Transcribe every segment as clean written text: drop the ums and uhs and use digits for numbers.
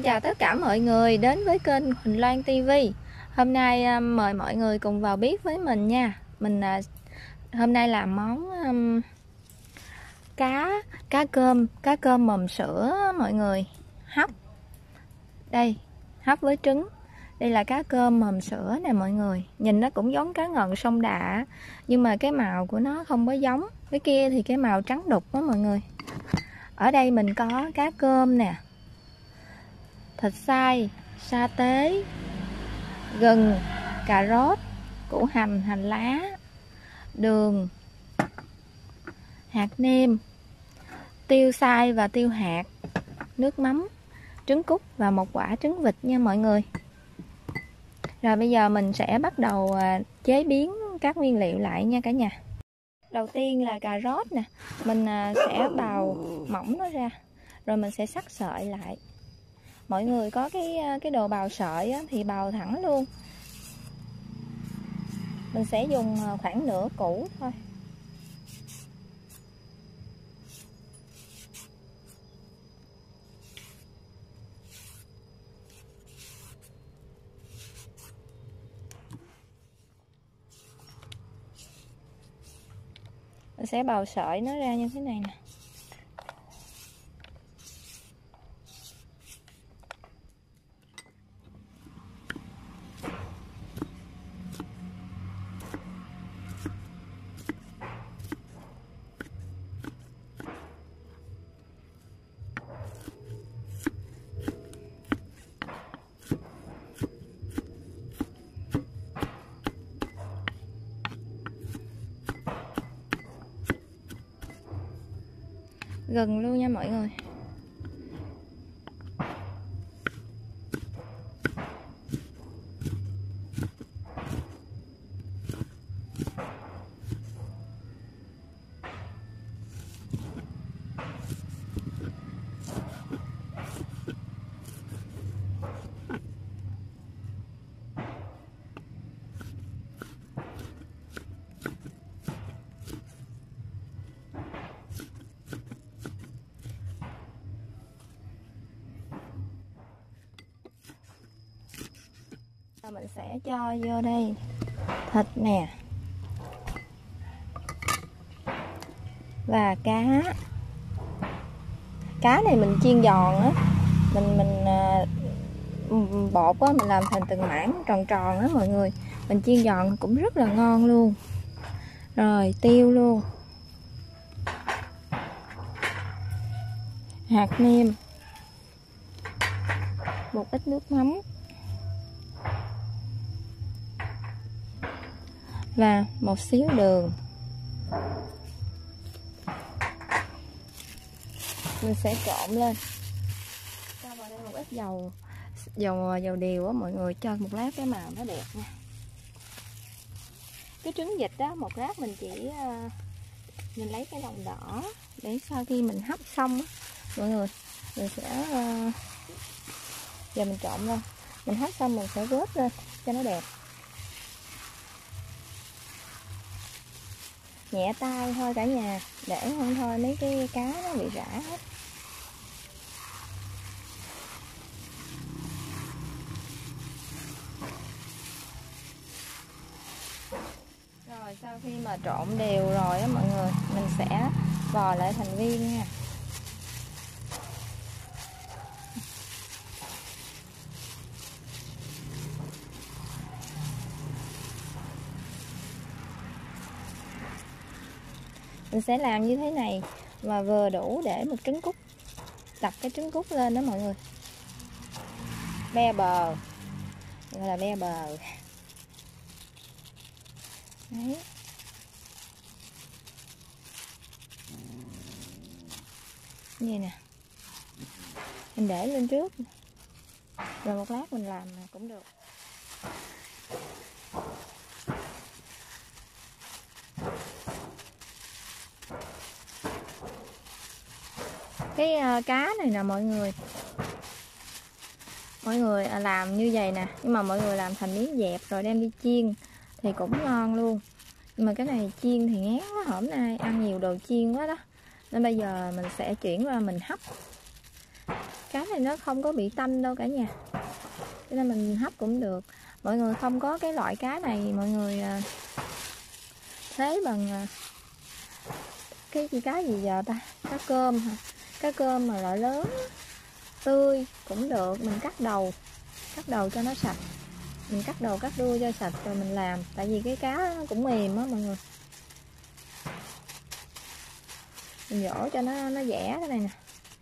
Xin chào tất cả mọi người đến với kênh Huỳnh Loan TV. Hôm nay mời mọi người cùng vào bếp với mình nha. Hôm nay làm món cá cơm mồm sữa mọi người, hấp. Đây, hấp với trứng. Đây là cá cơm mồm sữa nè mọi người. Nhìn nó cũng giống cá ngần sông Đà, nhưng mà cái màu của nó không có giống. Cái kia thì cái màu trắng đục đó mọi người. Ở đây mình có cá cơm nè, thịt xay, sa tế, gừng, cà rốt, củ hành, hành lá, đường, hạt nêm, tiêu xay và tiêu hạt, nước mắm, trứng cút và một quả trứng vịt nha mọi người. Rồi bây giờ mình sẽ bắt đầu chế biến các nguyên liệu lại nha cả nhà. Đầu tiên là cà rốt nè, mình sẽ bào mỏng nó ra, rồi mình sẽ cắt sợi lại. Mọi người có cái đồ bào sợi á, thì bào thẳng luôn. Mình sẽ dùng khoảng nửa củ thôi. Mình sẽ bào sợi nó ra như thế này nè. Gừng luôn nha mọi người. Mình sẽ cho vô đây thịt nè và cá này mình chiên giòn á, mình bột á, mình làm thành từng mảng tròn tròn á mọi người, mình chiên giòn cũng rất là ngon luôn. Rồi tiêu luôn, hạt nêm, một ít nước mắm và một xíu đường. Mình sẽ trộn lên, cho vào đây một ít dầu điều á mọi người, cho một lát cái màu nó đẹp nha. Cái trứng vịt đó, một lát mình lấy cái lòng đỏ để sau khi mình hấp xong á mọi người, mình sẽ giờ mình trộn lên, mình hấp xong mình sẽ vớt lên cho nó đẹp. Nhẹ tay thôi cả nhà, để không thôi mấy cái cá nó bị rã hết. Rồi sau khi mà trộn đều rồi á mọi người, mình sẽ vò lại thành viên nha. Mình sẽ làm như thế này và vừa đủ để một trứng cút, đập cái trứng cút lên đó mọi người. Be bờ, gọi là be bờ. Đấy. Như nè, mình để lên trước, rồi một lát mình làm cũng được. Cái cá này nè mọi người làm như vậy nè, nhưng mà mọi người làm thành miếng dẹp rồi đem đi chiên thì cũng ngon luôn. Nhưng mà cái này chiên thì ngán quá, hôm nay ăn nhiều đồ chiên quá đó, nên bây giờ mình sẽ chuyển qua mình hấp. Cá này nó không có bị tanh đâu cả nhà, cho nên mình hấp cũng được. Mọi người không có cái loại cá này, mọi người thế bằng cái cá gì giờ ta, cá cơm hả? Cá cơm mà loại lớn tươi cũng được. Mình cắt đầu cho nó sạch, mình cắt đầu cắt đuôi cho sạch rồi mình làm, tại vì cái cá nó cũng mềm á mọi người. Mình dỗ cho nó dẻ cái này nè.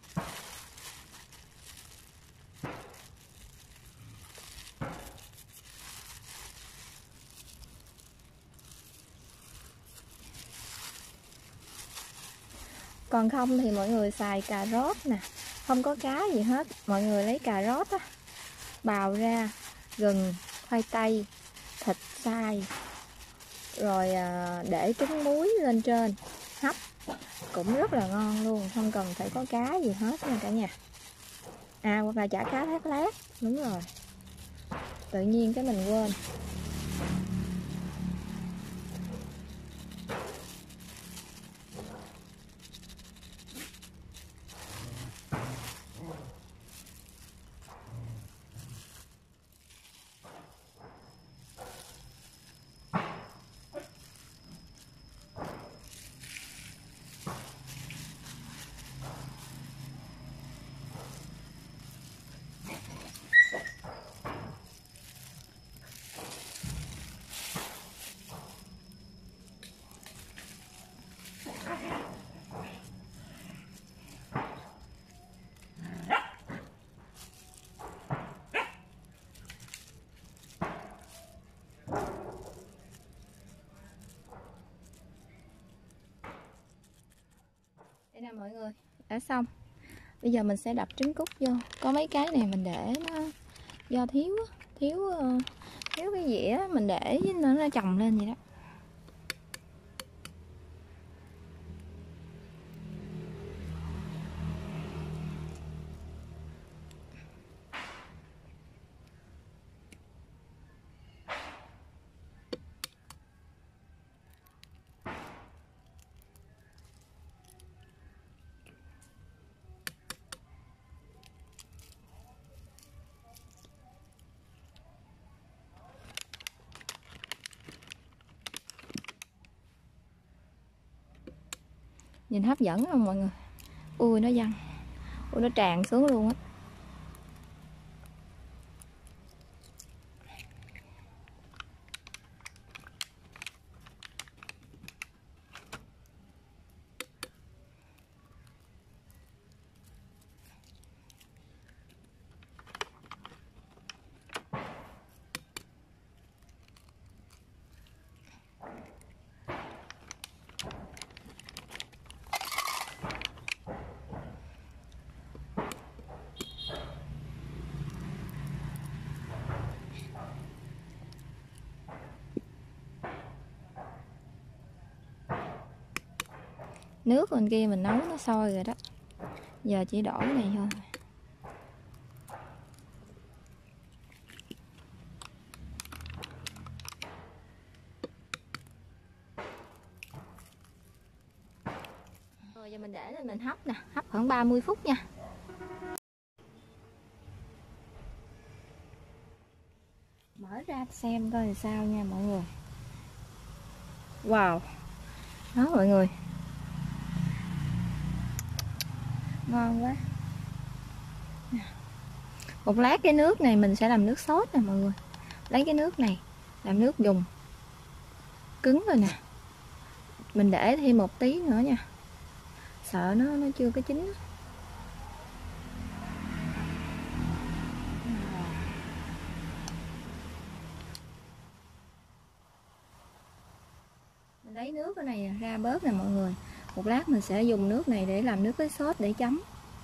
Còn không thì mọi người xài cà rốt nè, không có cá gì hết, mọi người lấy cà rốt á, bào ra, gừng, khoai tây, thịt xay, rồi để trứng muối lên trên hấp cũng rất là ngon luôn, không cần phải có cá gì hết nha cả nhà. Hoặc là chả cá thác lát, đúng rồi, tự nhiên cái mình quên. Đây nè mọi người, đã xong. Bây giờ mình sẽ đập trứng cút vô. Có mấy cái này mình để nó do thiếu cái dĩa mình để nó chồng lên vậy đó. Nhìn hấp dẫn không mọi người? Ui nó văng, ui nó tràn xuống luôn á. Nước bên kia mình nấu nó sôi rồi đó, giờ chỉ đổ cái này thôi. Rồi giờ mình để lên mình hấp nè, hấp khoảng 30 phút nha. Mở ra xem coi là sao nha mọi người. Wow, đó mọi người, ngon quá. Một lát cái nước này mình sẽ làm nước sốt nè mọi người. Lấy cái nước này làm nước dùng, cứng rồi nè. Mình để thêm một tí nữa nha, sợ nó chưa có chín. Mình lấy nước cái này ra bớt nè mọi người. Một lát mình sẽ dùng nước này để làm nước với sốt để chấm.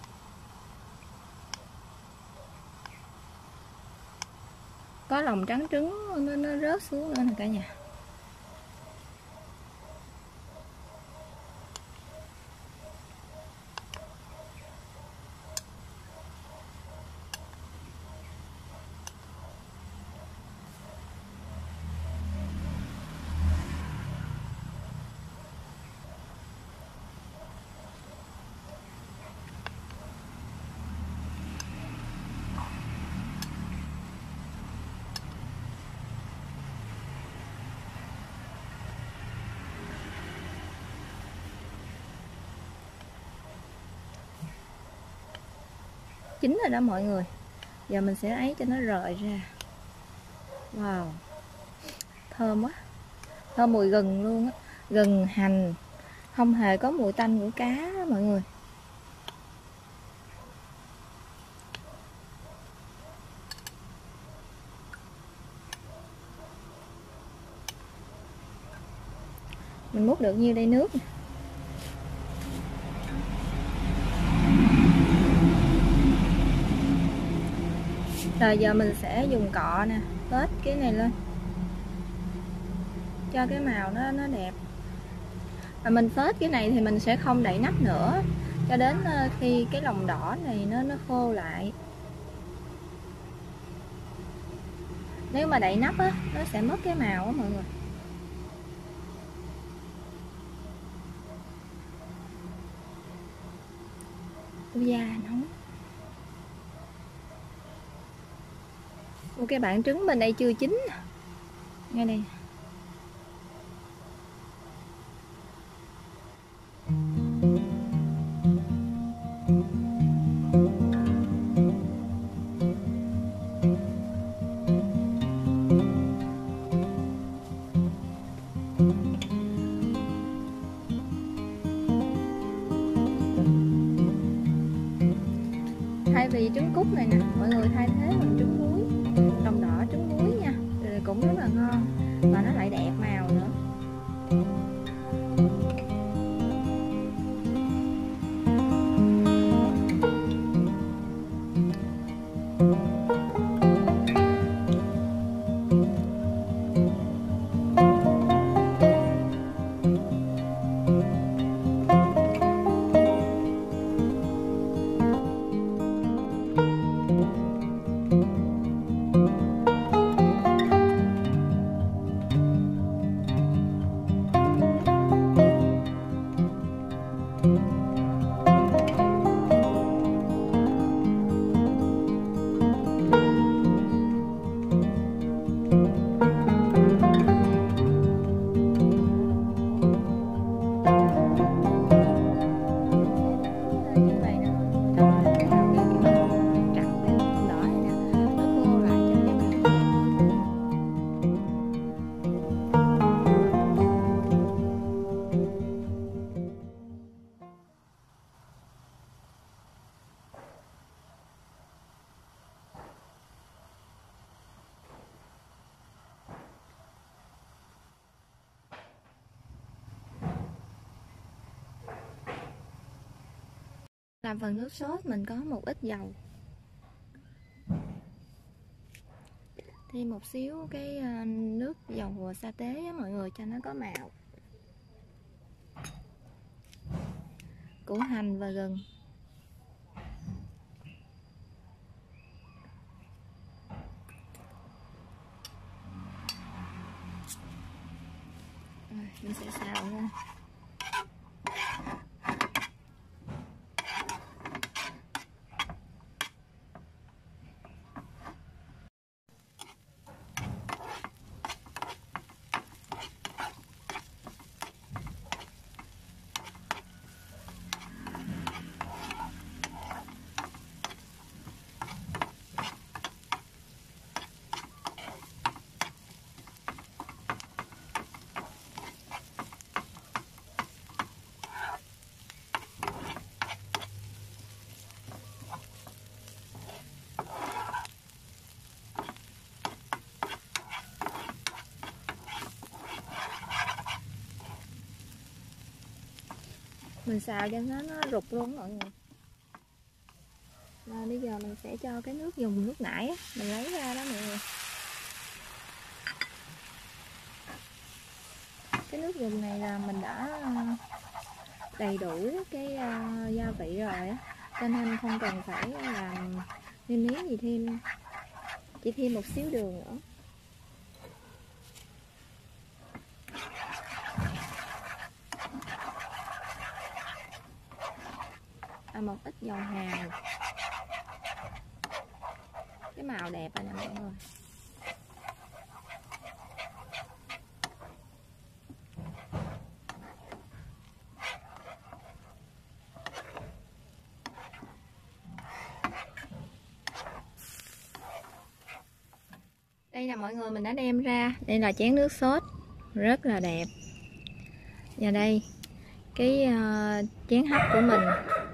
Có lòng trắng trứng nó rớt xuống nữa nè cả nhà. chín rồi đó mọi người. Giờ mình sẽ ấy cho nó rời ra. Wow, thơm quá, thơm mùi gừng luôn á, gừng hành, không hề có mùi tanh của cá đó, mọi người. Mình múc được nhiêu đây nước nè. Rồi giờ mình sẽ dùng cọ nè, tết cái này lên cho cái màu nó đẹp. Và mình phết cái này thì mình sẽ không đậy nắp nữa cho đến khi cái lòng đỏ này nó khô lại. Nếu mà đậy nắp á, nó sẽ mất cái màu á mọi người. Ui da nóng. Một cái bạn trứng bên đây chưa chín. Ngay đây. Thay vì trứng cút này nè, mọi người thay thế bằng trứng muối, lòng đỏ trứng muối nha, rồi cũng rất là ngon và nó lại đẹp màu nữa. Làm phần nước sốt mình có một ít dầu, thêm một xíu cái nước dầu sa tế á mọi người, cho nó có màu. Củ hành và gừng. Rồi, mình sẽ xào lên. Mình xào cho nó rụt luôn mọi người. Rồi bây giờ mình sẽ cho cái nước dùng lúc nãy á, mình lấy ra đó mọi người. Cái nước dùng này là mình đã đầy đủ cái gia vị rồi á, cho nên không cần phải làm nêm nếm gì thêm, chỉ thêm một xíu đường nữa. Một ít dầu hào, cái màu đẹp rồi nè mọi người. Đây là mọi người, mình đã đem ra. Đây là chén nước sốt rất là đẹp. Và đây cái chén hấp của mình.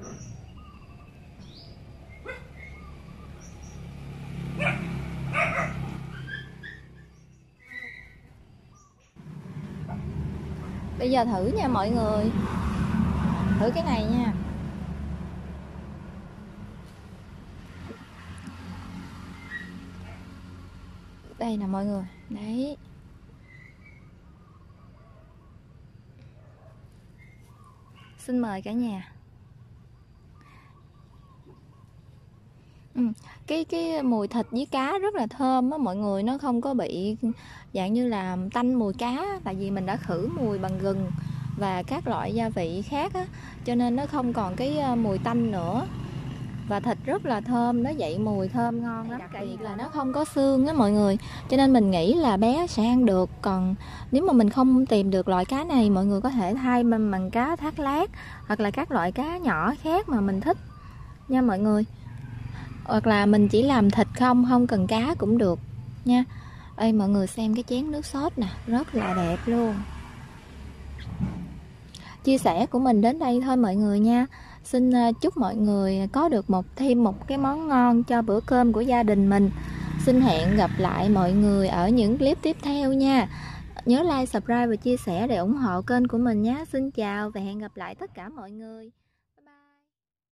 Bây giờ thử nha mọi người. Thử cái này nha. Đây nè mọi người. Đấy. Xin mời cả nhà. Cái mùi thịt với cá rất là thơm á mọi người, nó không có bị dạng như là tanh mùi cá, tại vì mình đã khử mùi bằng gừng và các loại gia vị khác á, cho nên nó không còn cái mùi tanh nữa. Và thịt rất là thơm, nó dậy mùi thơm ngon lắm. Đặc biệt là nó không có xương á mọi người, cho nên mình nghĩ là bé sẽ ăn được. Còn nếu mà mình không tìm được loại cá này, mọi người có thể thay bằng cá thác lác hoặc là các loại cá nhỏ khác mà mình thích nha mọi người. Hoặc là mình chỉ làm thịt không cần cá cũng được nha. Ê mọi người xem cái chén nước sốt nè, rất là đẹp luôn. Chia sẻ của mình đến đây thôi mọi người nha. Xin chúc mọi người có được thêm một cái món ngon cho bữa cơm của gia đình mình. Xin hẹn gặp lại mọi người ở những clip tiếp theo nha. Nhớ like, subscribe và chia sẻ để ủng hộ kênh của mình nhé. Xin chào và hẹn gặp lại tất cả mọi người.